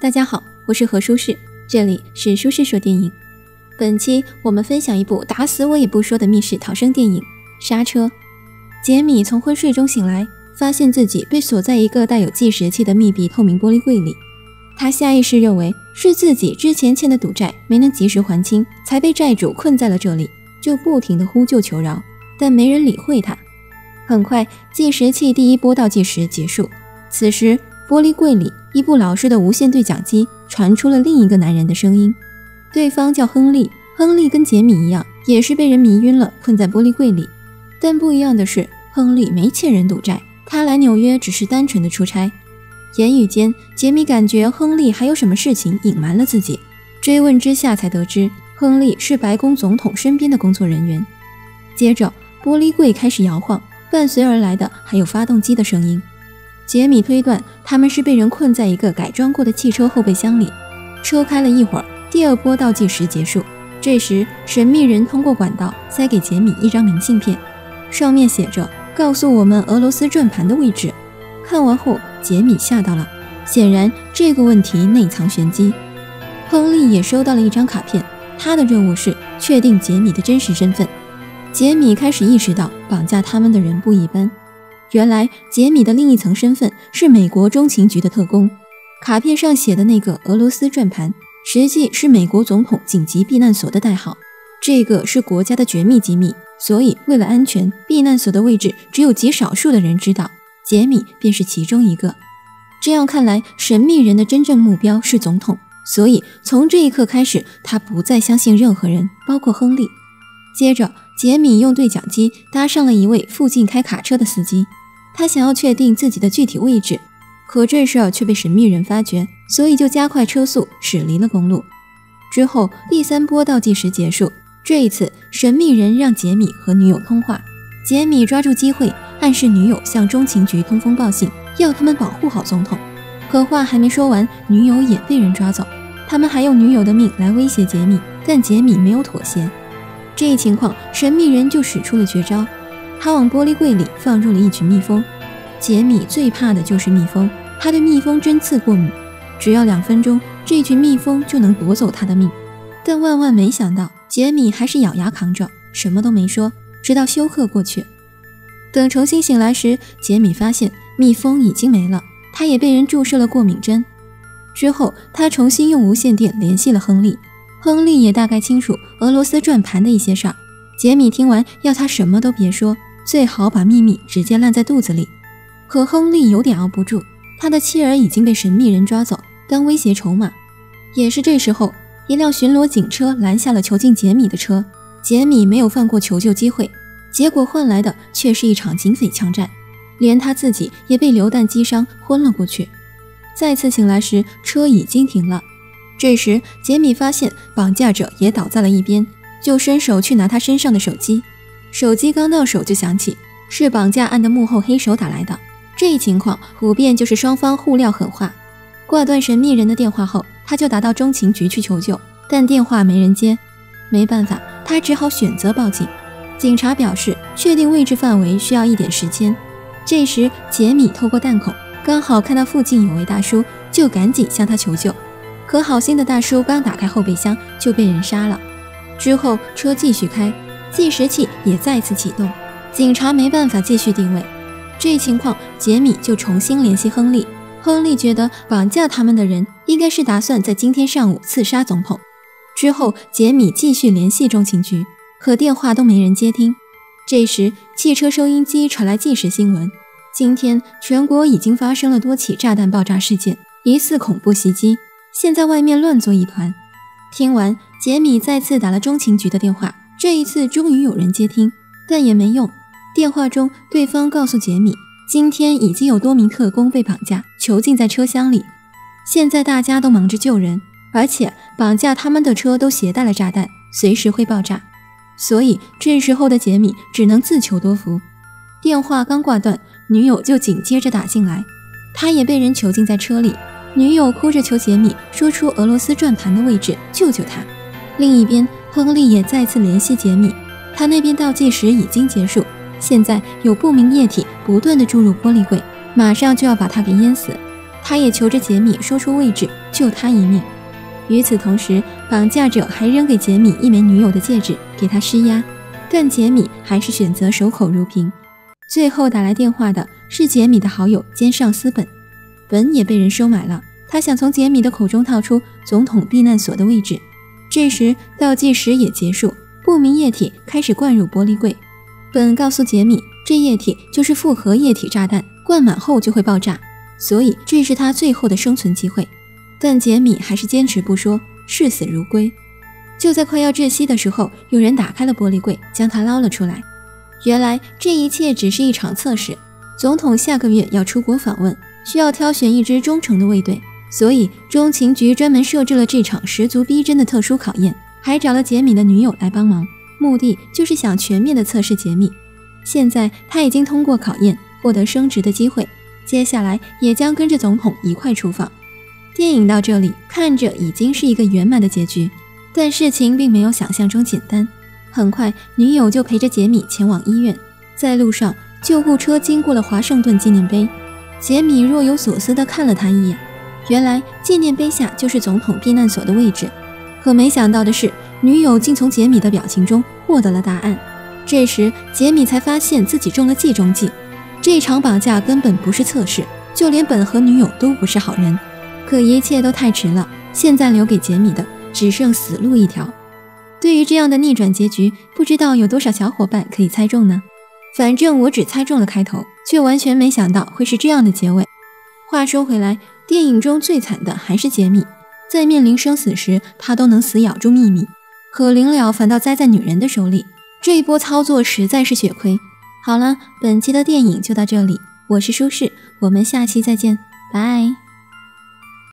大家好，我是何舒适，这里是舒适说电影。本期我们分享一部打死我也不说的密室逃生电影《刹车》。杰米从昏睡中醒来，发现自己被锁在一个带有计时器的密闭透明玻璃柜里。他下意识认为是自己之前欠的赌债没能及时还清，才被债主困在了这里，就不停地呼救求饶，但没人理会他。很快，计时器第一波倒计时结束。此时，玻璃柜里一部老式的无线对讲机传出了另一个男人的声音。对方叫亨利，亨利跟杰米一样，也是被人迷晕了，困在玻璃柜里。但不一样的是，亨利没欠人赌债，他来纽约只是单纯的出差。言语间，杰米感觉亨利还有什么事情隐瞒了自己。追问之下才得知，亨利是白宫总统身边的工作人员。接着，玻璃柜开始摇晃，伴随而来的还有发动机的声音。杰米推断他们是被人困在一个改装过的汽车后备箱里。车开了一会儿，第二波倒计时结束。这时，神秘人通过管道塞给杰米一张明信片，上面写着告诉我们俄罗斯转盘的位置。看完后，杰米吓到了，显然这个问题内藏玄机。亨利也收到了一张卡片，他的任务是确定杰米的真实身份。杰米开始意识到绑架他们的人不一般。原来杰米的另一层身份是美国中情局的特工。卡片上写的那个俄罗斯转盘，实际是美国总统紧急避难所的代号。这个是国家的绝密机密，所以为了安全，避难所的位置只有极少数的人知道，杰米便是其中一个。这样看来，神秘人的真正目标是总统，所以从这一刻开始，他不再相信任何人，包括亨利。接着，杰米用对讲机搭上了一位附近开卡车的司机，他想要确定自己的具体位置，可这事儿却被神秘人发觉，所以就加快车速驶离了公路。之后，第三波倒计时结束，这一次神秘人让杰米和女友通话，杰米抓住机会暗示女友向中情局通风报信，要他们保护好总统。可话还没说完，女友也被人抓走，他们还用女友的命来威胁杰米，但杰米没有妥协。这一情况，神秘人就使出了绝招，他往玻璃柜里放入了一群蜜蜂。杰米最怕的就是蜜蜂，他对蜜蜂针刺过敏，只要2分钟，这群蜜蜂就能夺走他的命。但万万没想到，杰米还是咬牙扛着，什么都没说，直到休克过去。等重新醒来时，杰米发现蜜蜂已经没了，他也被人注射了过敏针。之后，他重新用无线电联系了亨利，亨利也大概清楚俄罗斯转盘的一些事儿。杰米听完要他什么都别说，最好把秘密直接烂在肚子里。可亨利有点熬不住，他的妻儿已经被神秘人抓走，当威胁筹码。也是这时候，一辆巡逻警车拦下了囚禁杰米的车，杰米没有放过求救机会，结果换来的却是一场警匪枪战，连他自己也被榴弹击伤昏了过去。再次醒来时，车已经停了。这时杰米发现绑架者也倒在了一边，就伸手去拿他身上的手机，手机刚到手就响起，是绑架案的幕后黑手打来的。这一情况普遍就是双方互撂狠话。挂断神秘人的电话后，他就打到中情局去求救，但电话没人接，没办法，他只好选择报警。警察表示确定位置范围需要一点时间。这时杰米透过弹孔刚好看到附近有位大叔，就赶紧向他求救。可好心的大叔刚打开后备箱就被人杀了。之后车继续开，计时器也再次启动，警察没办法继续定位。这一情况，杰米就重新联系亨利。亨利觉得绑架他们的人应该是打算在今天上午刺杀总统。之后杰米继续联系中情局，可电话都没人接听。这时汽车收音机传来即时新闻，今天全国已经发生了多起炸弹爆炸事件，疑似恐怖袭击，现在外面乱作一团。听完，杰米再次打了中情局的电话，这一次终于有人接听，但也没用。电话中对方告诉杰米，今天已经有多名特工被绑架，囚禁在车厢里，现在大家都忙着救人，而且绑架他们的车都携带了炸弹，随时会爆炸。所以这时候的杰米只能自求多福。电话刚挂断，女友就紧接着打进来，他也被人囚禁在车里。女友哭着求杰米说出俄罗斯转盘的位置，救救他。另一边，亨利也再次联系杰米，他那边倒计时已经结束，现在有不明液体不断地注入玻璃柜，马上就要把他给淹死。 他也求着杰米说出位置，救他一命。与此同时，绑架者还扔给杰米一枚女友的戒指，给他施压，但杰米还是选择守口如瓶。最后打来电话的是杰米的好友兼上司本也被人收买了。他想从杰米的口中套出总统避难所的位置。这时倒计时也结束，不明液体开始灌入玻璃柜。本告诉杰米，这液体就是复合液体炸弹，灌满后就会爆炸，所以这是他最后的生存机会。但杰米还是坚持不说，视死如归。就在快要窒息的时候，有人打开了玻璃柜，将他捞了出来。原来这一切只是一场测试，总统下个月要出国访问，需要挑选一支忠诚的卫队，所以中情局专门设置了这场十足逼真的特殊考验，还找了杰米的女友来帮忙，目的就是想全面的测试杰米。现在他已经通过考验，获得升职的机会，接下来也将跟着总统一块出访。电影到这里看着已经是一个圆满的结局，但事情并没有想象中简单。很快女友就陪着杰米前往医院，在路上救护车经过了华盛顿纪念碑，杰米若有所思地看了他一眼，原来纪念碑下就是总统避难所的位置。可没想到的是，女友竟从杰米的表情中获得了答案。这时杰米才发现自己中了计中计，这场绑架根本不是测试，就连本和女友都不是好人。可一切都太迟了，现在留给杰米的只剩死路一条。对于这样的逆转结局，不知道有多少小伙伴可以猜中呢？反正我只猜中了开头，却完全没想到会是这样的结尾。话说回来，电影中最惨的还是杰米，在面临生死时，他都能死咬住秘密，可临了反倒栽在女人的手里，这一波操作实在是血亏。好了，本期的电影就到这里，我是舒适，我们下期再见，拜。